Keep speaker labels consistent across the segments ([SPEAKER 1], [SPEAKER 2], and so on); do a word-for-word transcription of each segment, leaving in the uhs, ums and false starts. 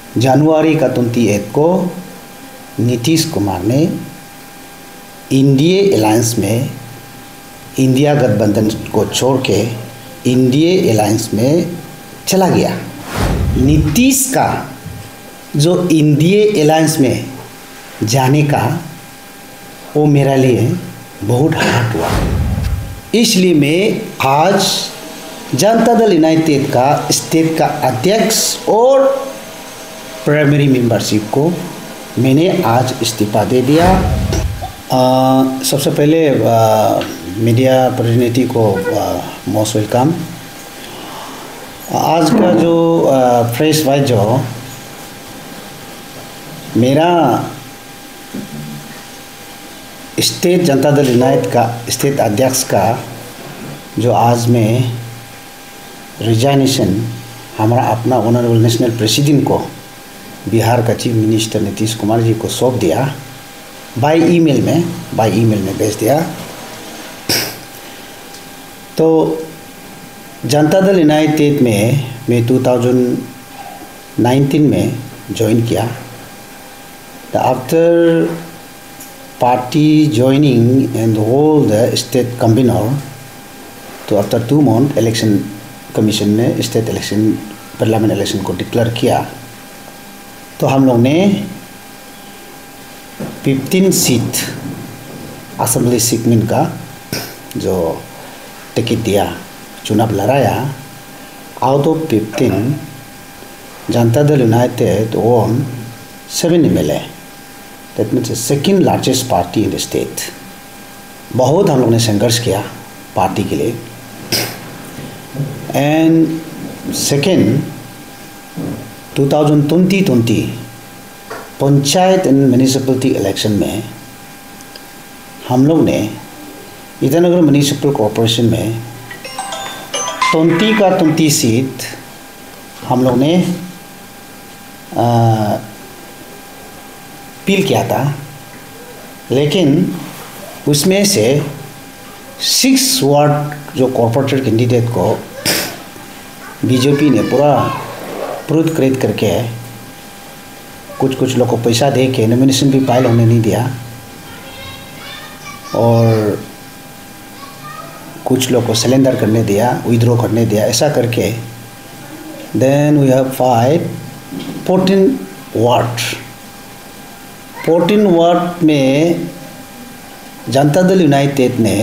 [SPEAKER 1] जनवरी का अट्ठाईस को नीतीश कुमार ने इंडिया अलायंस में इंडिया गठबंधन को छोड़ के इंडिया अलायंस में चला गया। नीतीश का जो इंडिया अलायंस में जाने का वो मेरे लिए बहुत हार्ड हुआ। इसलिए मैं आज जनता दल यूनाइटेड का स्टेट का अध्यक्ष और प्राइमरी मेंबरशिप को मैंने आज इस्तीफा दे दिया। आ, सबसे पहले आ, मीडिया प्रतिनिधि को मोस्ट वेलकम। आज का जो प्रेस वाइज जो मेरा स्टेट जनता दल यूनाइटेड का स्टेट अध्यक्ष का जो आज में रिजाइनेशन हमारा अपना ऑनरेबल नेशनल प्रेसिडेंट को बिहार का चीफ मिनिस्टर नीतीश कुमार जी को सौंप दिया। बाय ईमेल में बाय ईमेल में भेज दिया। तो जनता दल यूनाइटेड में मैं दो हज़ार उन्नीस में ज्वाइन किया। After party joining and whole the state convener, तो after two month election commission ने स्टेट इलेक्शन पार्लियामेंट इलेक्शन को डिक्लेयर किया। तो हम लोग ने पंद्रह सीट असेंबली सेगमेंट का जो टिकट दिया, चुनाव लड़ाया। आउट ऑफ पंद्रह Janata Dal United own seven M L A, that means second largest party in the state. बहुत हम लोग ने संघर्ष किया पार्टी के लिए। एंड सेकेंड दो हज़ार बीस पंचायत एंड म्यूनिसिपैलिटी इलेक्शन में हम लोग ने ईटानगर म्यूनिसिपल कॉरपोरेशन में बीस का बीस सीट हम लोग ने पील किया था, लेकिन उसमें से सिक्स वार्ड जो कॉर्पोरेटर कैंडिडेट को बीजेपी ने पूरा प्रूव क्रिएट करके कुछ कुछ लोग को पैसा दे के नॉमिनेशन भी फाइल होने नहीं दिया, और कुछ लोग को सिलेंडर करने दिया, विड्रॉ करने दिया। ऐसा करके then we have five fourteen ward fourteen ward में जनता दल यूनाइटेड ने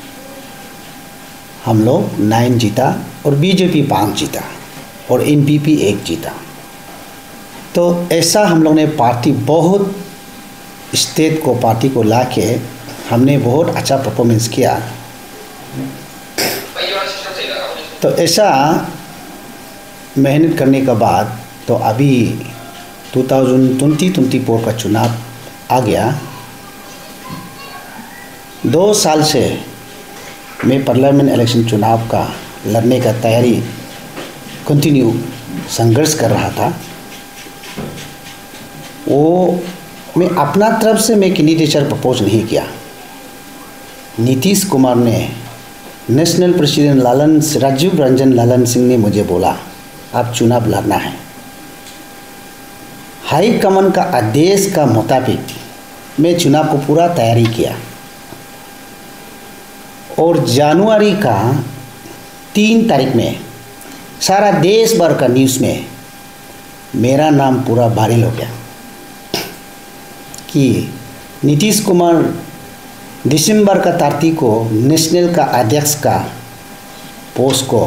[SPEAKER 1] हम लोग नाइन जीता और बीजेपी पाँच जीता और एनपीपी एक जीता। तो ऐसा हम लोग ने पार्टी बहुत स्टेट को पार्टी को लाके हमने बहुत अच्छा परफॉर्मेंस किया। तो ऐसा मेहनत करने के बाद तो अभी दो हज़ार बीस चौबीस का चुनाव आ गया। दो साल से मैं पार्लियामेंट इलेक्शन चुनाव का लड़ने का तैयारी कंटिन्यू संघर्ष कर रहा था। वो मैं अपना तरफ से मैं कैंडिडेचर प्रपोज नहीं किया। नीतीश कुमार ने नेशनल प्रेसिडेंट लालन राजीव रंजन लालन सिंह ने मुझे बोला आप चुनाव लड़ना है। हाई कमान का आदेश का मुताबिक मैं चुनाव को पूरा तैयारी किया और जनवरी का तीन तारीख में सारा देश भर का न्यूज़ में मेरा नाम पूरा वायरल हो गया कि नीतीश कुमार दिसंबर का तारीख को नेशनल का अध्यक्ष का पोस्ट को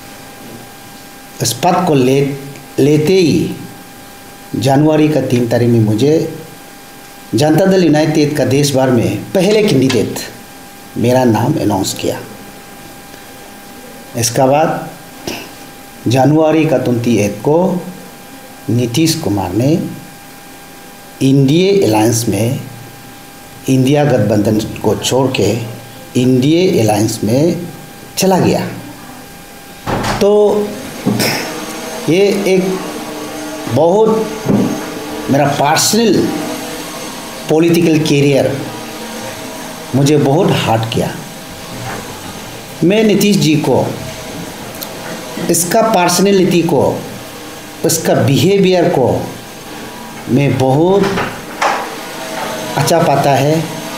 [SPEAKER 1] इस पद को ले लेते ही जनवरी का तीन तारीख में मुझे जनता दल यूनाइटेड का देश भर में पहले कैंडिडेट मेरा नाम अनाउंस किया। इसका बाद जनवरी का अट्ठाईस को नीतीश कुमार ने इंडिया अलायंस में इंडिया गठबंधन को छोड़ के इंडिया अलायंस में चला गया। तो ये एक बहुत मेरा पर्सनल पॉलिटिकल कैरियर मुझे बहुत हार्ड किया। मैं नीतीश जी को इसका पर्सनैलिटी को, इसका बिहेवियर को मैं बहुत अच्छा पाता है।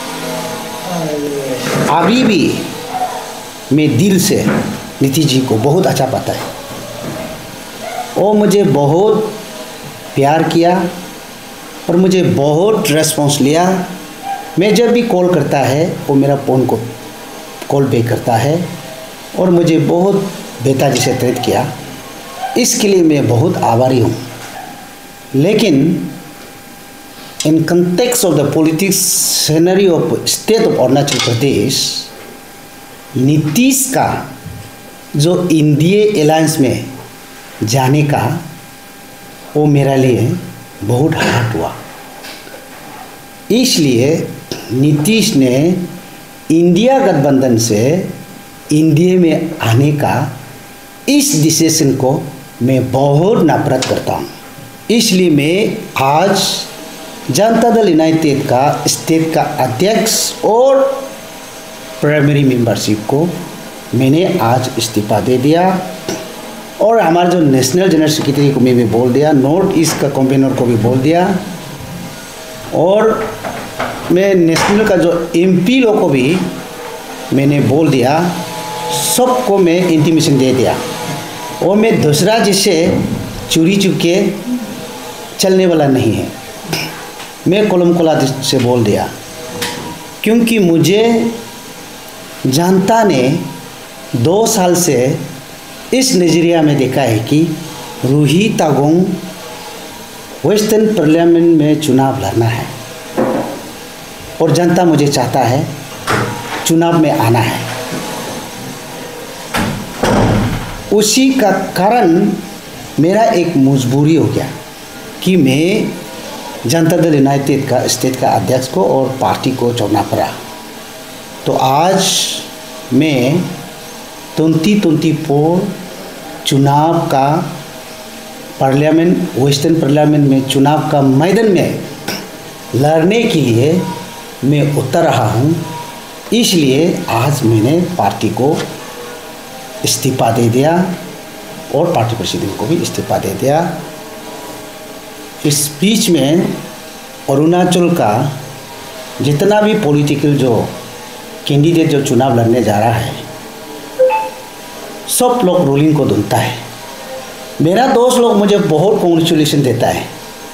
[SPEAKER 1] अभी भी मैं दिल से नीतीश जी को बहुत अच्छा पाता है। वो मुझे बहुत प्यार किया और मुझे बहुत रेस्पॉन्स लिया। मैं जब भी कॉल करता है वो मेरा फ़ोन को कॉल बैक करता है और मुझे बहुत बेताजी से ट्रीट किया। इसके लिए मैं बहुत आभारी हूँ। लेकिन in context of the politics scenario of state of Arunachal Pradesh, Nitish का जो इंडिया अलायंस में जाने का वो मेरे लिए बहुत हार्ड हुआ। इसलिए नीतीश ने इंडिया गठबंधन से इंडिया में आने का इस डिसीजन को मैं बहुत नफरत करता हूँ। इसलिए मैं आज जनता दल यूनाइटेड का स्टेट का अध्यक्ष और प्राइमरी मेंबरशिप को मैंने आज इस्तीफा दे दिया और हमारे जो नेशनल जनरल सेक्रेटरी को मैं भी बोल दिया, नॉर्थ ईस्ट का कन्वीनर को भी बोल दिया और मैं नेशनल का जो एमपी लोग को भी मैंने बोल दिया। सबको मैं इंटीमेशन दे दिया और मैं दूसरा जिससे चोरी चुपके चलने वाला नहीं है। मैं कोलम कोला से बोल दिया क्योंकि मुझे जनता ने दो साल से इस नज़रिया में देखा है कि रूही तागोंग वेस्टर्न पार्लियामेंट में चुनाव लड़ना है और जनता मुझे चाहता है चुनाव में आना है। उसी का कारण मेरा एक मजबूरी हो गया कि मैं जनता दल यूनाइटेड का स्टेट का अध्यक्ष को और पार्टी को छोड़ना पड़ा। तो आज मैं ट्वेंटी ट्वेंटी फोर चुनाव का पार्लियामेंट वेस्टर्न पार्लियामेंट में चुनाव का मैदान में लड़ने के लिए मैं उतर रहा हूँ। इसलिए आज मैंने पार्टी को इस्तीफा दे दिया और पार्टी प्रेसिडेंट को भी इस्तीफा दे दिया। इस बीच में अरुणाचल का जितना भी पॉलिटिकल जो कैंडिडेट जो चुनाव लड़ने जा रहा है सब लोग रूलिंग को ढूंढता है। मेरा दोस्त लोग मुझे बहुत कॉन्ग्रेचुलेशन देता है,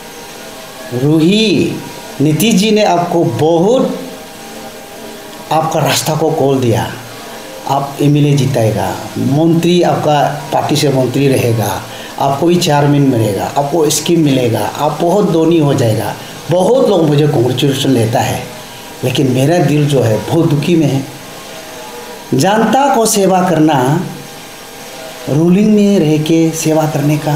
[SPEAKER 1] रूही नीतीश जी ने आपको बहुत आपका रास्ता को खोल दिया, आप एमएलए जीताएगा, मंत्री आपका पार्टी से मंत्री रहेगा, आपको भी चेयरमैन मिलेगा, आपको स्कीम मिलेगा, आप बहुत धनी हो जाएगा। बहुत लोग मुझे कॉन्ग्रेचुलेशन लेता है, लेकिन मेरा दिल जो है बहुत दुखी में है। जनता को सेवा करना, रूलिंग में रह के सेवा करने का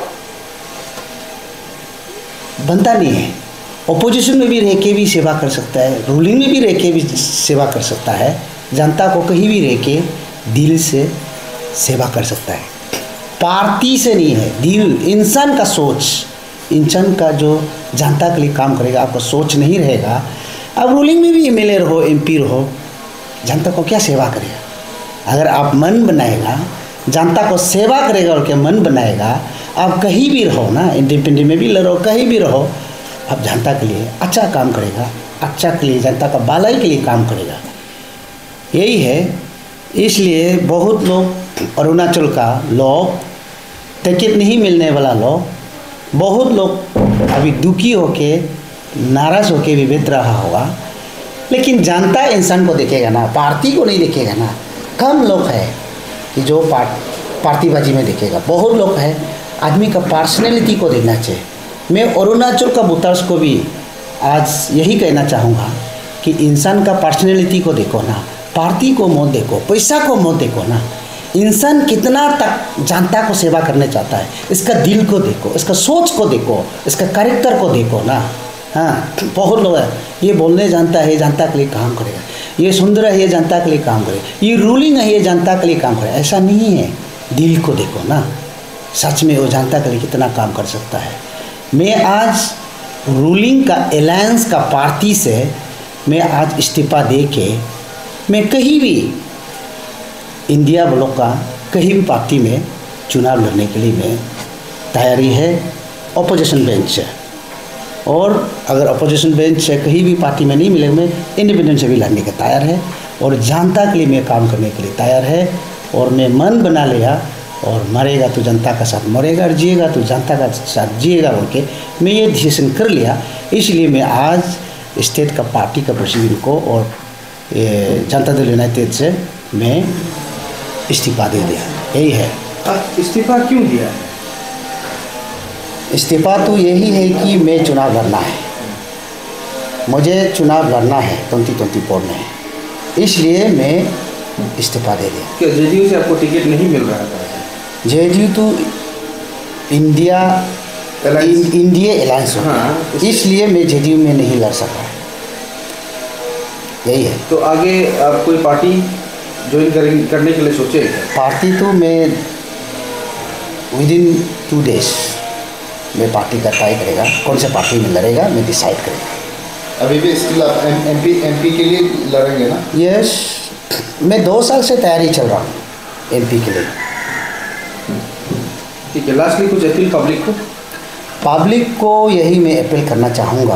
[SPEAKER 1] बनता नहीं है। ओपोजिशन में भी रह के भी सेवा कर सकता है, रूलिंग में भी रह के भी सेवा कर सकता है। जनता को कहीं भी रह के दिल से सेवा कर सकता है, पार्टी से नहीं है। दिल, इंसान का सोच, इंसान का जो जनता के लिए काम करेगा, आपका सोच नहीं रहेगा। अब रूलिंग में भी एमएलए रहो, एमपी रहो, जनता को क्या सेवा करेगा। अगर आप मन बनाएगा, जनता को सेवा करेगा और क्या मन बनाएगा, आप कहीं भी रहो ना, इंडिपेंडेंट में भी लड़ो, कहीं भी रहो, आप जनता के लिए अच्छा काम करेगा, अच्छा के लिए, जनता का भलाई के लिए काम करेगा। यही है। इसलिए बहुत लोग अरुणाचल का लोग टिकट नहीं मिलने वाला लोग, बहुत लोग अभी दुखी होके नाराज़ होके भी बैठ रहा होगा, लेकिन जनता इंसान को देखेगा ना, पार्टी को नहीं देखेगा ना। कम लोग है कि जो पार्ट पार्टीबाजी में देखेगा, बहुत लोग है आदमी का पर्सनैलिटी को देखना चाहिए। मैं अरुणाचल का वोटर्स को भी आज यही कहना चाहूँगा कि इंसान का पर्सनैलिटी को देखो ना, पार्टी को मत देखो, पैसा को मत देखो ना। इंसान कितना तक जनता को सेवा करना चाहता है, इसका दिल को देखो, इसका सोच को देखो, इसका कैरेक्टर को देखो ना। हाँ, बहुत लोग है ये बोलने जानता है, ये जनता के लिए काम करेगा, ये सुंदर है, ये जनता के लिए काम करेगा, ये रूलिंग है, ये जनता के लिए काम करेगा। ऐसा नहीं है, दिल को देखो ना, सच में वो जनता के लिए कितना काम कर सकता है। मैं आज रूलिंग का अलायंस का पार्टी से मैं आज इस्तीफा दे के मैं कहीं भी इंडिया ब्लॉक का कहीं भी पार्टी में चुनाव लड़ने के लिए मैं तैयारी है। अपोजिशन बेंच है, और अगर अपोजिशन बेंच से कहीं भी पार्टी में नहीं मिले, मैं इंडिपेंडेंट से भी लड़ने के तैयार है और जनता के लिए मैं काम करने के लिए तैयार है। और मैं मन बना लिया, और मरेगा तो जनता का साथ मरेगा और जिएगा तो जनता का साथ जिएगा बोल के मैं ये डिसीजन कर लिया। इसलिए मैं आज स्टेट का पार्टी का प्रेसिडेंट को और जनता दल यूनाइटेड से मैं इस्तीफा दे दिया। यही है।
[SPEAKER 2] इस्तीफा क्यों दिया?
[SPEAKER 1] इस्तीफा तो यही है कि मैं चुनाव लड़ना है, मुझे चुनाव लड़ना है ट्वेंटी ट्वेंटी फोर में, इसलिए मैं इस्तीफा दे दिया।
[SPEAKER 2] क्या जेडीयू से आपको टिकट नहीं मिल रहा था?
[SPEAKER 1] जेडीयू तो इंडिया इन, इंडिया अलायंस होता है,
[SPEAKER 2] हाँ,
[SPEAKER 1] इसलिए मैं जेडीयू में नहीं लड़ सका। यही है।
[SPEAKER 2] तो आगे आप कोई पार्टी ज्वाइन करने के लिए सोचे?
[SPEAKER 1] पार्टी तो मैं विद इन टू डेज मैं पार्टी का ट्राई करेगा, कौन से पार्टी में लड़ेगा मैं डिसाइड करेगा।
[SPEAKER 3] अभी भी स्टिल आप एमपी एमपी के लिए लड़ेंगे ना?
[SPEAKER 1] यस, मैं दो साल से तैयारी चल रहा हूँ एमपी के लिए।
[SPEAKER 2] ठीक है, लास्टली कुछ अपील पब्लिक को?
[SPEAKER 1] पब्लिक को यही मैं अपील करना चाहूँगा,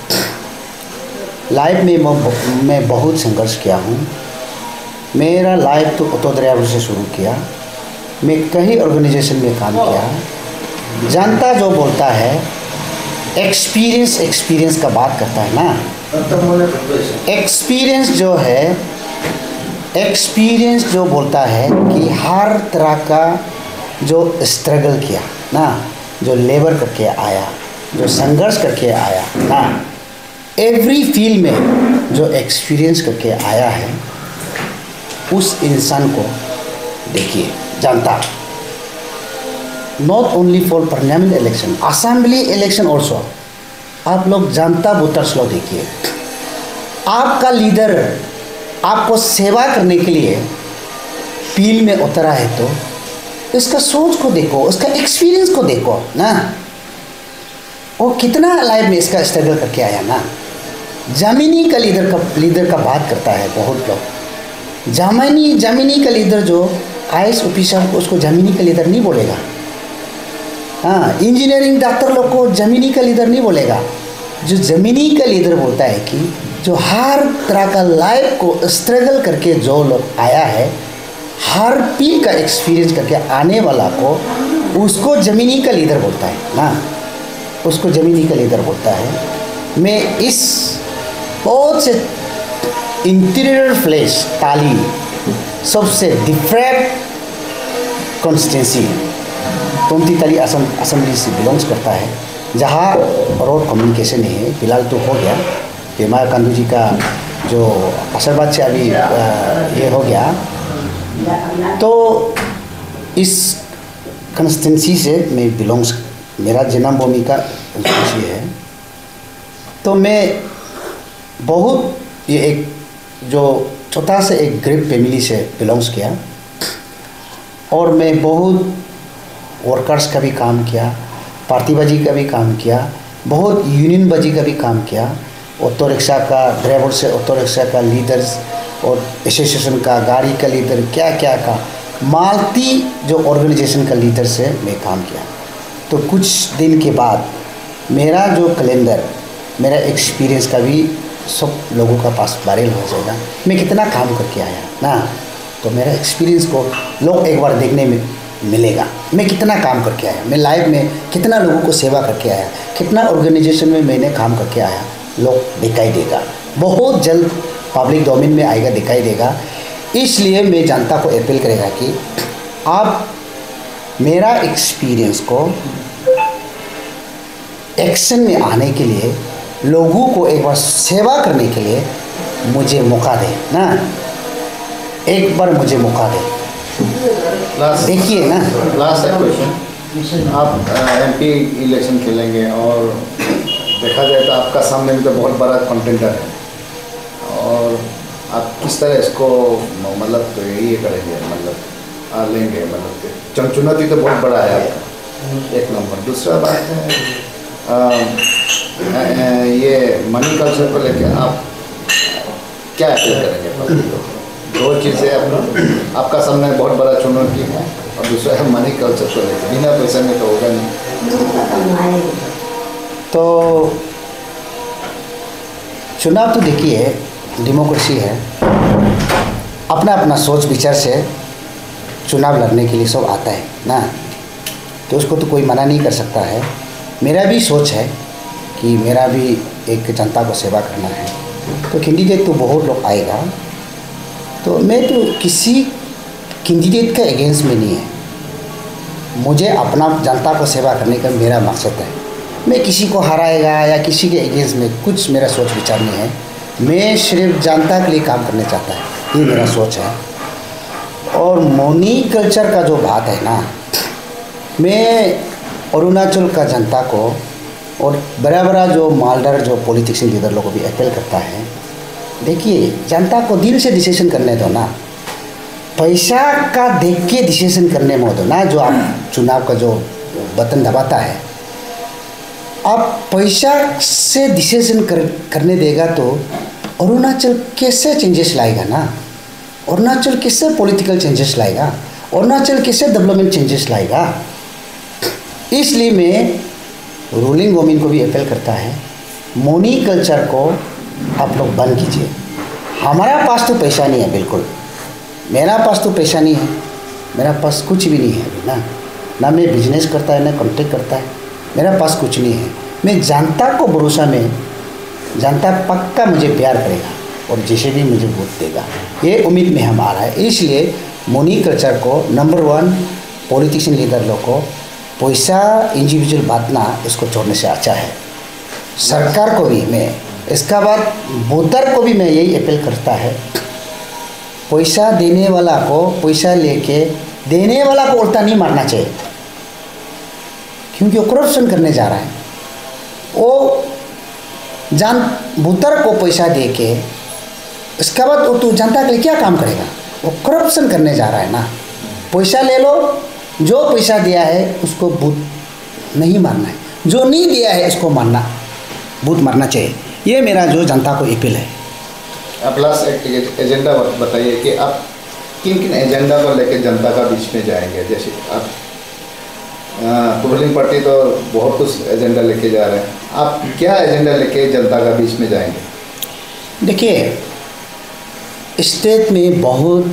[SPEAKER 1] लाइफ में मैं बहुत संघर्ष किया हूँ। मेरा लाइफ तो ऑटो ड्राइवर से शुरू किया, मैं कई ऑर्गेनाइजेशन में काम किया। जनता जो बोलता है एक्सपीरियंस एक्सपीरियंस का बात करता है ना, एक्सपीरियंस जो है एक्सपीरियंस जो बोलता है कि हर तरह का जो स्ट्रगल किया ना, जो लेबर करके आया, जो संघर्ष करके आया ना, एवरी फील्ड में जो एक्सपीरियंस करके आया है उस इंसान को देखिए। Janata not only for parliament election, assembly election also, आप लोग जनता वोटर्स लोग देखिए। आपका लीडर आपको सेवा करने के लिए फील्ड में उतरा है तो इसका सोच को देखो, उसका एक्सपीरियंस को देखो ना, वो कितना लाइफ में इसका स्ट्रगल करके आया ना। जमीनी का लीडर का लीडर का बात करता है बहुत लोग, जमीनी जमीनी का लीडर जो आई एस ऑफिसर को उसको जमीनी का लीडर नहीं बोलेगा। हाँ, इंजीनियरिंग डॉक्टर लोग को जमीनी का लीडर नहीं बोलेगा। जो ज़मीनी का लीडर बोलता है कि जो हर तरह का लाइफ को स्ट्रगल करके जो लोग आया है, हर पीढ़ी का एक्सपीरियंस करके आने वाला को उसको ज़मीनी का लीडर बोलता है ना, उसको ज़मीनी का लीडर बोलता है। मैं इस बहुत से इंटीरियर प्लेस ताली सबसे डिफरेंट कॉन्स्टिट्यूंसी टोमती ताली असम असेंबली से बिलोंग्स करता है, जहाँ रोड कम्युनिकेशन नहीं है। फिलहाल तो हो गया, पेमा कांडू जी का जो असरबाद से अभी ये हो गया, तो इस कंस्टिट्यूंसी से मैं बिलोंग्स, मेरा जन्मभूमि का कंस्टिट्यूंसी है। तो मैं बहुत ये एक जो छोटा से एक गरीब फैमिली से बिलोंग्स किया, और मैं बहुत वर्कर्स का भी काम किया, पार्टीबाजी का भी काम किया, बहुत यूनियन बाजी का भी काम किया, ऑटो रिक्शा का ड्राइवर से ऑटो रिक्शा का लीडर्स और एसोसिएशन का गाड़ी का लीडर, क्या क्या का मालती जो ऑर्गेनाइजेशन का लीडर से मैं काम किया। तो कुछ दिन के बाद मेरा जो कैलेंडर, मेरा एक्सपीरियंस का भी सब लोगों का पास वायरल हो जाएगा, मैं कितना काम करके आया ना। तो मेरा एक्सपीरियंस को लोग एक बार देखने में मिलेगा, मैं कितना काम करके आया, मैं लाइफ में कितना लोगों को सेवा करके आया, कितना ऑर्गेनाइजेशन में मैंने काम करके आया, लोग दिखाई देगा, बहुत जल्द पब्लिक डोमेन में आएगा, दिखाई देगा। इसलिए मैं जनता को अपील करेगा कि आप मेरा एक्सपीरियंस को एक्शन में आने के लिए, लोगों को एक बार सेवा करने के लिए मुझे मौका दें ना, एक बार मुझे मौका दें। देखिए ना,
[SPEAKER 3] लास्ट क्वेश्चन, आप एमपी इलेक्शन खेलेंगे और देखा जाए तो आपका सामने में तो बहुत बड़ा कंटेंडर है, और आप किस तरह इसको मतलब तो ये करेंगे, मतलब आ लेंगे, मतलब चुन चुनौती तो बहुत बड़ा है आपका, एक नंबर। दूसरा बात है आ, आ, आ, ये मनी कल्चर को लेकर आप क्या अपील करेंगे पब्लिक को? दो चीज़ें अपना आपका सामने बहुत बड़ा चुनौती है, और दूसरा है मनी कल्चर को लेकर, बिना पैसे में तो होगा नहीं।
[SPEAKER 1] तो चुनाव तो देखिए डेमोक्रेसी है, अपना अपना सोच विचार से चुनाव लड़ने के लिए सब आता है ना, तो उसको तो कोई मना नहीं कर सकता है। मेरा भी सोच है कि मेरा भी एक जनता को सेवा करना है, तो कैंडिडेट तो बहुत लोग आएगा, तो मैं तो किसी कैंडिडेट का अगेंस्ट में नहीं है। मुझे अपना जनता को सेवा करने का मेरा मकसद है। मैं किसी को हराएगा या किसी के अगेंस्ट में कुछ मेरा सोच विचार नहीं है। मैं सिर्फ जनता के लिए काम करना चाहता है, ये मेरा सोच है। और मोनी कल्चर का जो बात है ना, मैं अरुणाचल का जनता को और बड़ा बड़ा जो मालदार जो पॉलिटिशियन लीडर लोगों को भी अपील करता है, देखिए जनता को दिल से डिसीजन करने दो ना, पैसा का देख के डिसीजन करने में दो ना। जो आप चुनाव का जो बटन दबाता है, आप पैसा से डिसीजन कर करने देगा तो अरुणाचल कैसे चेंजेस लाएगा ना, अरुणाचल कैसे पॉलिटिकल चेंजेस लाएगा, अरुणाचल कैसे डेवलपमेंट चेंजेस लाएगा। इसलिए मैं रूलिंग गवर्नमेंट को भी अपील करता है, मोनी कल्चर को आप लोग बंद कीजिए। हमारा पास तो पैसा नहीं है, बिल्कुल मेरा पास तो पैसा नहीं है, मेरा पास कुछ भी नहीं है अभी ना, ना मैं बिजनेस करता है ना कॉन्ट्रैक्ट करता है, मेरा पास कुछ नहीं है। मैं जनता को भरोसा में, जनता पक्का मुझे प्यार करेगा और जिसे भी मुझे वोट देगा, ये उम्मीद में हम आ रहा है। इसलिए मोनी कल्चर को नंबर वन, पॉलिटिशियन लीडर लोग को पैसा इंडिविजुअल बांटना इसको छोड़ने से अच्छा है। सरकार को भी मैं, इसका बाद वोटर को भी मैं यही अपील करता है, पैसा देने वाला को पैसा लेके देने वाला को उल्टा नहीं मारना चाहिए, क्योंकि वो करप्शन करने जा रहा है। वो जान वोटर को पैसा दे के इसका बाद वो तो जनता के लिए क्या काम करेगा, वो करप्शन करने जा रहा है ना। पैसा ले लो, जो पैसा दिया है उसको बूथ नहीं मारना है, जो नहीं दिया है उसको मारना, बूथ मारना चाहिए। ये मेरा जो जनता को अपील है।
[SPEAKER 3] आप लास्ट एक एजेंडा बताइए कि आप किन किन एजेंडा को लेकर जनता का बीच में जाएंगे। जैसे आप रूलिंग पार्टी तो बहुत कुछ एजेंडा लेके जा रहे हैं, आप क्या एजेंडा लेके जनता का बीच में जाएंगे?
[SPEAKER 1] देखिए, स्टेट में बहुत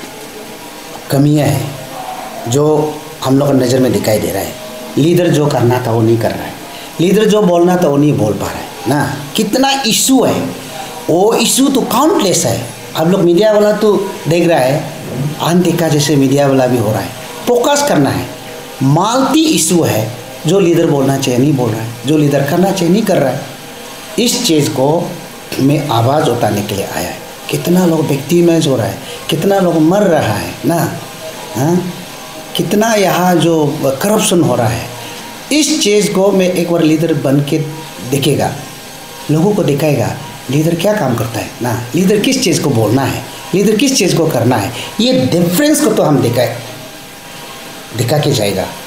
[SPEAKER 1] कमियां हैं जो हम लोग नज़र में दिखाई दे रहा है। लीडर जो करना था वो नहीं कर रहा है, लीडर जो बोलना था वो नहीं बोल पा रहा है ना। कितना इशू है, वो इशू तो काउंटलेस है। हम लोग मीडिया वाला तो देख रहा है, अनदेखा जैसे मीडिया वाला भी हो रहा है। फोकस करना है, मालती इशू है, जो लीडर बोलना चाहिए नहीं बोल रहा है, जो लीडर करना चाहिए नहीं कर रहा है। इस चीज़ को मैं आवाज़ उठाने के लिए आया है। कितना लोग विक्टिमाइज हो रहा है, कितना लोग मर रहा है ना, हाँ, कितना यहाँ जो करप्शन हो रहा है। इस चीज़ को मैं एक बार लीडर बन के देखेगा, लोगों को दिखाएगा लीडर क्या काम करता है ना, लीडर किस चीज़ को बोलना है, लीडर किस चीज़ को करना है। ये डिफरेंस को तो हम दिखाए दिखा के जाएगा।